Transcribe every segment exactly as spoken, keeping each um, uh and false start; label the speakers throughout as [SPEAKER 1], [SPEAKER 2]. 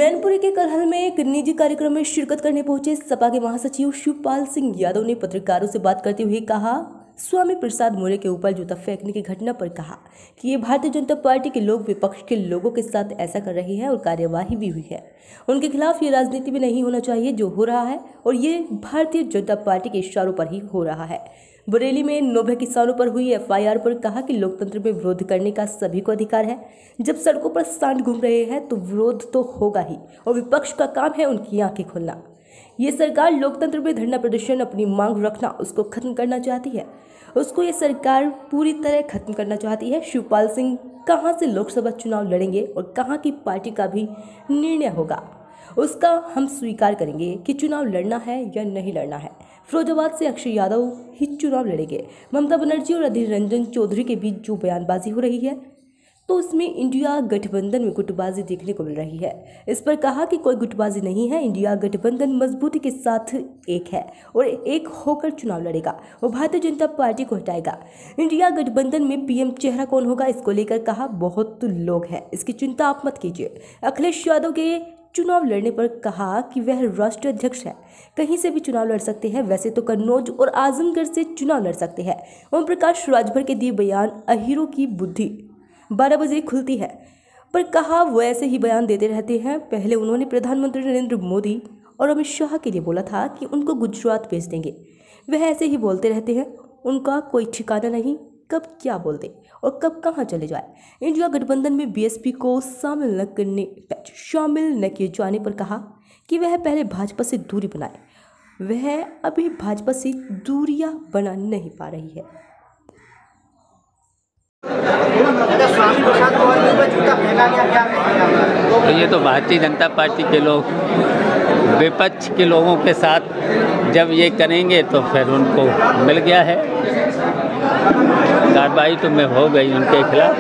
[SPEAKER 1] मैनपुरी के करहल में एक निजी कार्यक्रम में शिरकत करने पहुंचे सपा के महासचिव शिवपाल सिंह यादव ने पत्रकारों से बात करते हुए कहा, स्वामी प्रसाद मौर्य के ऊपर जूता फेंकने की घटना पर कहा कि ये भारतीय जनता पार्टी के लोग विपक्ष के लोगों के साथ ऐसा कर रहे हैं और कार्यवाही भी हुई है। उनके खिलाफ ये राजनीति में नहीं होना चाहिए जो हो रहा है, और ये भारतीय जनता पार्टी के इशारों पर ही हो रहा है। बरेली में नोभे किसानों पर हुई एफ आई आर पर कहा कि लोकतंत्र में विरोध करने का सभी को अधिकार है। जब सड़कों पर सांड घूम रहे हैं तो विरोध तो होगा ही, और विपक्ष का काम है उनकी आंखें खोलना। ये सरकार लोकतंत्र में धरना प्रदर्शन, अपनी मांग रखना, उसको खत्म करना चाहती है। उसको ये सरकार पूरी तरह खत्म करना चाहती है। शिवपाल सिंह कहां से लोकसभा चुनाव लड़ेंगे और कहां की पार्टी का भी निर्णय होगा, उसका हम स्वीकार करेंगे कि चुनाव लड़ना है या नहीं लड़ना है। फिरोजाबाद से अक्षय यादव ही चुनाव लड़ेंगे। ममता बनर्जी और अधीर रंजन चौधरी के बीच जो बयानबाजी हो रही है तो उसमें इंडिया गठबंधन में गुटबाजी देखने को मिल रही है। इस पर कहा कि कोई गुटबाजी नहीं है, इंडिया गठबंधन मजबूती के साथ एक है और एक होकर चुनाव लड़ेगा। वो भारतीय जनता पार्टी को हटाएगा। इंडिया गठबंधन में पीएम चेहरा कौन होगा, इसको लेकर कहा बहुत लोग हैं, इसकी चिंता आप मत कीजिए। अखिलेश यादव के चुनाव लड़ने पर कहा कि वह राष्ट्रीय अध्यक्ष है, कहीं से भी चुनाव लड़ सकते हैं। वैसे तो कन्नौज और आजमगढ़ से चुनाव लड़ सकते हैं। ओम प्रकाश राजभर के दिए बयान अहीरों की बुद्धि बारह बजे खुलती है पर कहा वो ऐसे ही बयान देते रहते हैं। पहले उन्होंने प्रधानमंत्री नरेंद्र मोदी और अमित शाह के लिए बोला था कि उनको गुजरात भेज देंगे। वह ऐसे ही बोलते रहते हैं, उनका कोई ठिकाना नहीं, कब क्या बोल दे और कब कहां चले जाए। इंडिया गठबंधन में बीएसपी को शामिल न करने शामिल न किए जाने पर कहा कि वह पहले भाजपा से दूरी बनाए। वह अभी भाजपा से दूरियां बना नहीं पा रही है।
[SPEAKER 2] तो ये तो भारतीय जनता पार्टी के लोग विपक्ष के लोगों के साथ जब ये करेंगे तो फिर उनको मिल गया है, कार्रवाई तो में हो गई उनके खिलाफ।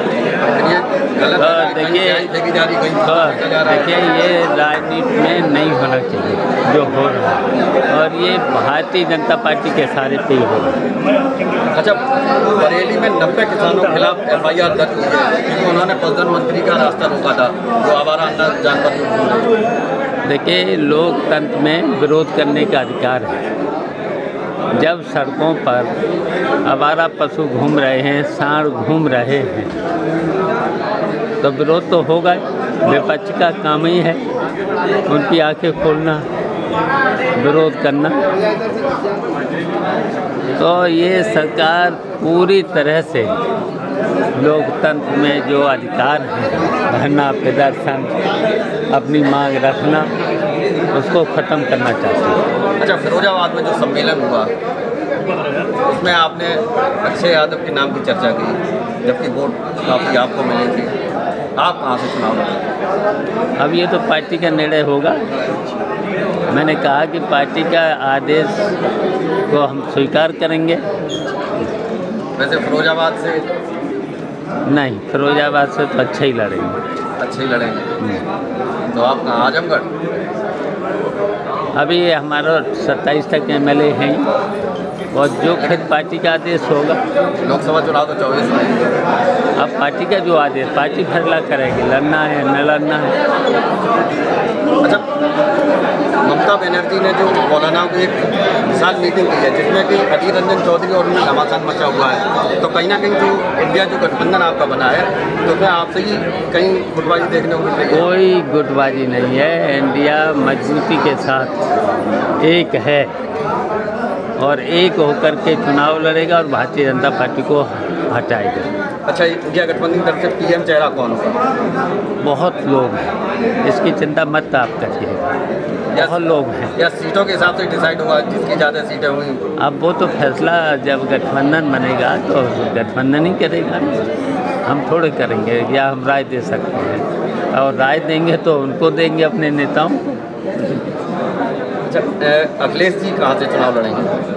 [SPEAKER 2] तो देखिए देखिए ये राजनीति में नहीं होना चाहिए जो हो रहा है, और ये भारतीय जनता पार्टी के सारे पे हो रहा है।
[SPEAKER 3] अच्छा, बरेली में नब्बे किसानों के खिलाफ एफ आई आर दर्ज हुई है क्योंकि उन्होंने प्रधानमंत्री का रास्ता रोका था, जो आवारा अंदर जानवर।
[SPEAKER 2] देखिए, लोकतंत्र में विरोध करने का अधिकार है। जब सड़कों पर आवारा पशु घूम रहे हैं, सांड घूम रहे हैं, तो विरोध तो होगा। विपक्ष का काम ही है उनकी आंखें खोलना, विरोध करना। तो ये सरकार पूरी तरह से लोकतंत्र में जो अधिकार है, धरना प्रदर्शन, अपनी मांग रखना, उसको ख़त्म करना चाहती है।
[SPEAKER 3] अच्छा, फिरोजाबाद में जो सम्मेलन हुआ उसमें आपने अक्षय यादव के नाम की चर्चा की, जबकि वोट काफ़ी आपको मिले थे। आप कहाँ से चुनाव लड़ेंगे?
[SPEAKER 2] अब ये तो पार्टी का निर्णय होगा। मैंने कहा कि पार्टी का आदेश को हम स्वीकार करेंगे।
[SPEAKER 3] वैसे फिरोजाबाद से
[SPEAKER 2] नहीं, फिरोजाबाद से तो अच्छा ही लड़ेंगे।
[SPEAKER 3] अच्छे ही लड़ेंगे। तो आप कहाँ, आजमगढ़?
[SPEAKER 2] अभी हमारा सत्ताईस तक एम एल ए हैं और जो खेत पार्टी का आदेश होगा।
[SPEAKER 3] लोकसभा चुनाव तो चौबीस में।
[SPEAKER 2] अब पार्टी का जो आदेश, पार्टी फैसला करेगी लड़ना है न लड़ना है।
[SPEAKER 3] अच्छा, ममता बनर्जी ने जो मौलाना की एक विशाल मीटिंग की है जिसमें कि अधीर रंजन चौधरी और उनमें घमासान मचा हुआ है, तो कहीं ना कहीं जो इंडिया जो गठबंधन आपका बना है तो उसमें आपसे ही कहीं गुटबाजी देखने को मिल रही है?
[SPEAKER 2] कोई गुटबाजी नहीं है। इंडिया मजबूती के साथ एक है और एक होकर के चुनाव लड़ेगा और भारतीय जनता पार्टी को हटाएगा।
[SPEAKER 3] अच्छा, इंडिया गठबंधन की तरफ से पीएम चेहरा कौन होगा?
[SPEAKER 2] बहुत लोग हैं, इसकी चिंता मत आप करिए। बहुत लोग हैं।
[SPEAKER 3] या सीटों के हिसाब से डिसाइड होगा जिसकी ज़्यादा सीटें हुई?
[SPEAKER 2] अब वो तो फैसला जब गठबंधन बनेगा तो गठबंधन ही करेगा, हम थोड़े करेंगे, या हम राय दे सकते हैं, और राय देंगे तो उनको देंगे अपने नेताओं को।
[SPEAKER 3] अच्छा, अखिलेश जी कहाँ से चुनाव लड़ेंगे?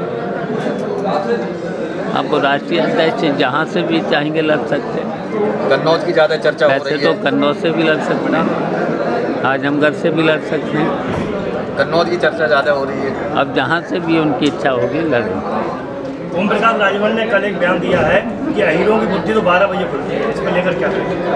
[SPEAKER 2] आपको राष्ट्रीय अध्यक्ष जहाँ से भी चाहेंगे लड़ सकते हैं।
[SPEAKER 3] कन्नौज की ज़्यादा चर्चा हो रही है।
[SPEAKER 2] वैसे तो कन्नौज से भी लड़ सकते हैं, आजमगढ़ से भी लड़ सकते हैं।
[SPEAKER 3] कन्नौज की चर्चा ज़्यादा हो रही है।
[SPEAKER 2] अब जहाँ से भी उनकी इच्छा होगी लड़ेंगे।
[SPEAKER 4] ओम प्रकाश राजभर ने कल एक बयान दिया है कि हीरों की बुद्धि तो बारह बजे खुलती है, इसको लेकर क्या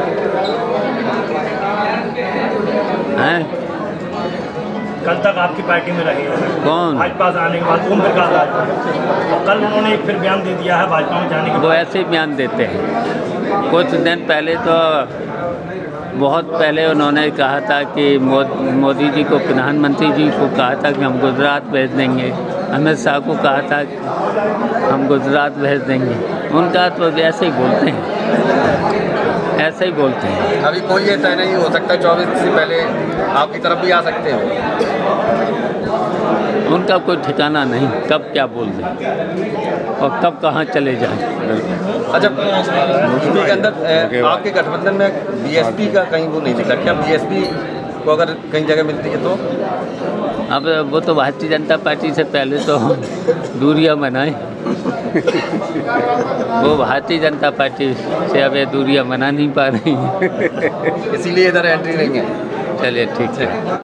[SPEAKER 2] हैं?
[SPEAKER 4] कल तक आपकी पार्टी में रहे
[SPEAKER 2] कौन?
[SPEAKER 4] भाजपा से आने के बाद ओम प्रकाश राजभर, और कल उन्होंने एक फिर बयान दे दिया है भाजपा में जाने के
[SPEAKER 2] वो
[SPEAKER 4] बाद।
[SPEAKER 2] ऐसे ही बयान देते हैं। कुछ दिन पहले तो बहुत पहले उन्होंने कहा था कि मोदी जी को, प्रधानमंत्री जी को कहा था कि हम गुजरात भेज देंगे, अमित शाह को कहा था कि हम गुजरात भेज देंगे। उनका तो ऐसे ही बोलते हैं, ऐसे ही बोलते हैं।
[SPEAKER 3] अभी कोई ये तय नहीं हो सकता चौबीस से पहले आपकी तरफ भी आ सकते हो?
[SPEAKER 2] उनका कोई ठिकाना नहीं, कब क्या बोल दें और कब कहाँ चले जाएं।
[SPEAKER 3] अच्छा, यूपी के अंदर आपके गठबंधन में बीएसपी का कहीं वो नहीं दिखा क्या? बीएसपी को अगर कहीं जगह मिलती है तो?
[SPEAKER 2] अब वो तो भारतीय जनता पार्टी से पहले तो दूरियां बनाए। वो भारतीय जनता पार्टी से अब ये दूरियां बना नहीं पा रही हैं।
[SPEAKER 3] इसीलिए इधर एंट्री नहीं है।
[SPEAKER 2] चलिए ठीक है।